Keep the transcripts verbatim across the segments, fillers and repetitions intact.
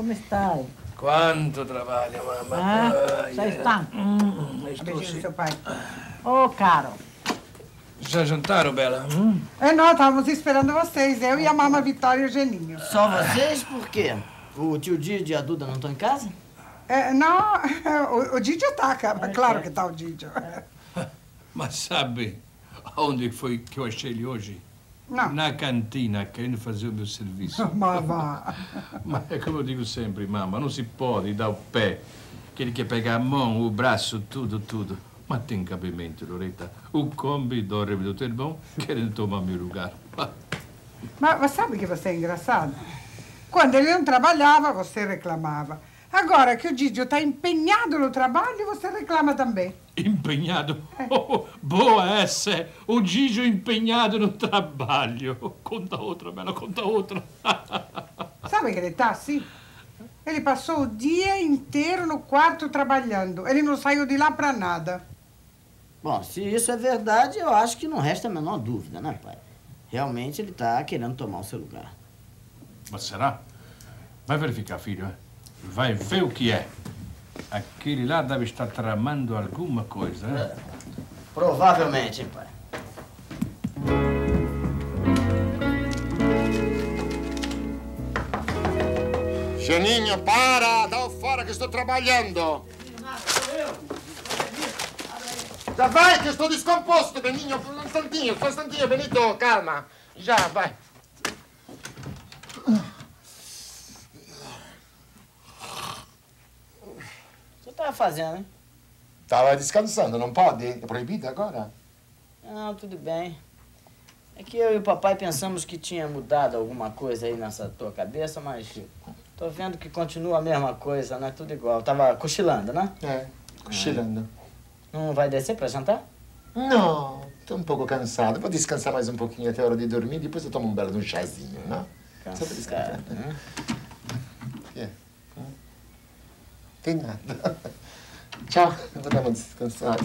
como estás? Quanto trabalho, mamma. Ah, já está. Hum, Beijinho do seu pai. Ô, caro. Já jantaram, Bela? Hum? É, nós estávamos esperando vocês, eu e a Mama Vitória e o Geninho. Só vocês? Por quê? O tio Didio e a Duda não estão em casa? É, não, o, o Didio tá, cara. Claro que tá o Didio. Mas sabe aonde foi que eu achei ele hoje? Não. Na cantina, querendo fazer o meu serviço. Mas vá. Mas é como eu digo sempre, mamma, não se pode dar o pé, que ele quer pegar a mão, o braço, tudo, tudo. Mas tem cabimento, Loretta. O combi dorme do teu irmão querendo tomar meu lugar. Mas, mas sabe que você é engraçado? Quando ele não trabalhava, você reclamava. Agora que o Didio está empenhado no trabalho, você reclama também. Empenhado? Oh, boa essa! O Didio empenhado no trabalho. Conta outra, Bela, conta outra. Sabe que ele tá assim? Ele passou o dia inteiro no quarto trabalhando. Ele não saiu de lá pra nada. Bom, se isso é verdade, eu acho que não resta a menor dúvida, né, pai? Realmente ele tá querendo tomar o seu lugar. Mas será? Vai verificar, filho. Vai ver o que é. Aquele lá deve estar tramando alguma coisa, né? É. Provavelmente, hein, pai. Geninho, para! Dá fora que estou trabalhando! Sou eu! Já vai, que estou descomposto, Beninho! Um instantinho, só um instantinho, Benito, calma! Já, vai! O que você tava fazendo, hein? Estava descansando, não pode? É proibido agora? Não, tudo bem. É que eu e o papai pensamos que tinha mudado alguma coisa aí nessa tua cabeça, mas tô vendo que continua a mesma coisa, né? Tudo igual. Tava cochilando, né? É, cochilando. Não vai descer pra jantar? Não, estou um pouco cansado. Vou descansar mais um pouquinho até a hora de dormir, depois eu tomo um belo de um chazinho, não? Só para descansar. Né? O quê? Tem nada. Tchau, eu vou dar uma descansada.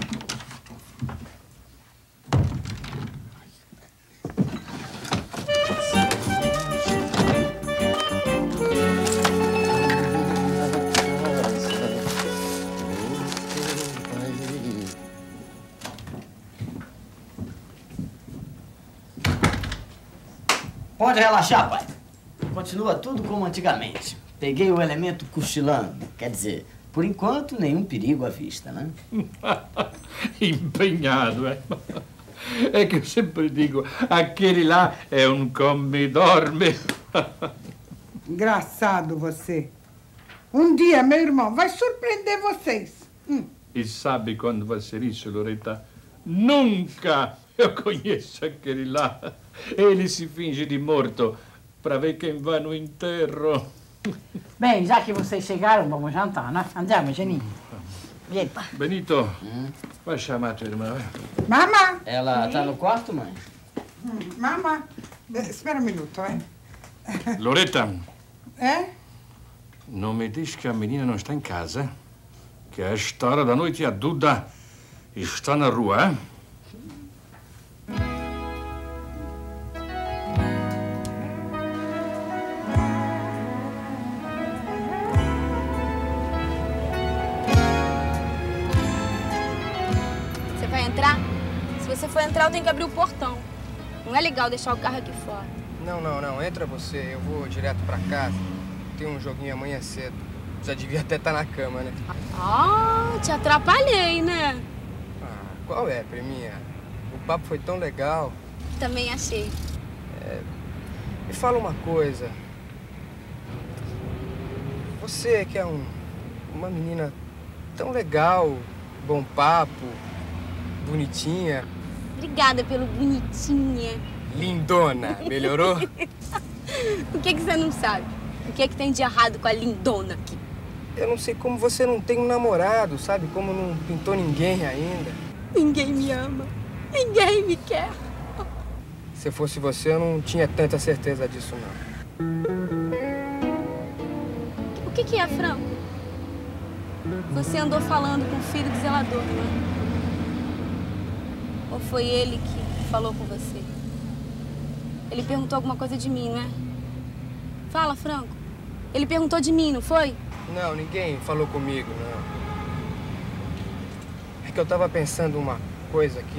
Pode relaxar, pai. Continua tudo como antigamente. Peguei o elemento cochilando. Quer dizer, por enquanto, nenhum perigo à vista, né? Empenhado, é? É que eu sempre digo, aquele lá é um come-dorme. Engraçado você. Um dia, meu irmão, vai surpreender vocês. Hum. E sabe quando vai ser isso, Loretta? Nunca! Eu conheço aquele lá. Ele se finge de morto para ver quem vai no enterro. Bem, já que vocês chegaram, vamos jantar, né? Andiamo, Geninho. Epa. Benito, hum? vai chamar tua irmã. Mamá! Ela tá no quarto, mãe? Hum, mamá, espera um minuto, é? Loretta. É? Não me diz que a menina não está em casa? Que a esta hora da noite a Duda está na rua, hein? Se você for entrar, eu tenho que abrir o portão. Não é legal deixar o carro aqui fora. Não, não, não. Entra você. Eu vou direto pra casa. Tem um joguinho amanhã cedo. Já devia até estar na cama, né? Ah, te atrapalhei, né? Ah, qual é, priminha? O papo foi tão legal. Também achei. É... Me fala uma coisa. Você que é um... uma menina tão legal, bom papo, bonitinha. Obrigada pelo bonitinha. Lindona, melhorou? O que que você não sabe? O que é que tem de errado com a lindona aqui? Eu não sei como você não tem um namorado, sabe? Como não pintou ninguém ainda. Ninguém me ama. Ninguém me quer. Se fosse você, eu não tinha tanta certeza disso, não. O que que é, Franco? Você andou falando com o filho do zelador, não é? Ou foi ele que falou com você? Ele perguntou alguma coisa de mim, não é? Fala, Franco. Ele perguntou de mim, não foi? Não, ninguém falou comigo, não. É que eu tava pensando uma coisa aqui.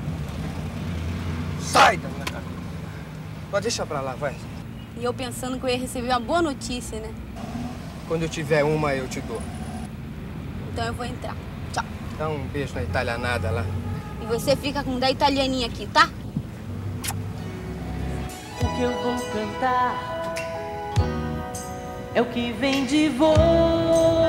Sai da minha cabeça! Pode deixar pra lá, vai. E eu pensando que eu ia receber uma boa notícia, né? Quando eu tiver uma, eu te dou. Então eu vou entrar. Tchau. Dá um beijo na italianada lá. E você fica com da italianinha aqui, tá? O que eu vou cantar é o que vem de você.